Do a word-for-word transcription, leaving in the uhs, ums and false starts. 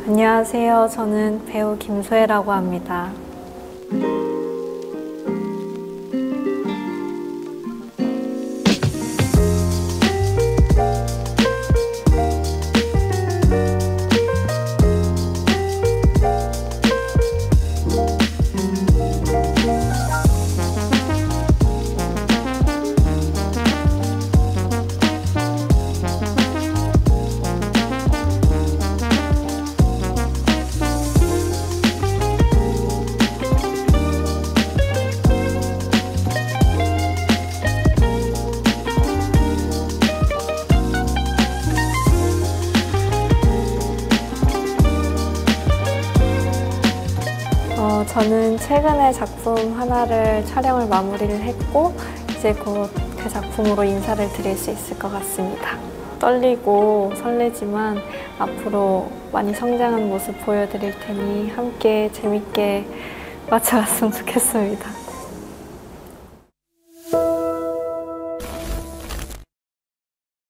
안녕하세요. 저는 배우 김소혜라고 합니다. 어, 저는 최근에 작품 하나를 촬영을 마무리를 했고 이제 곧 그 작품으로 인사를 드릴 수 있을 것 같습니다. 떨리고 설레지만 앞으로 많이 성장한 모습 보여드릴 테니 함께 재밌게 맞춰갔으면 좋겠습니다.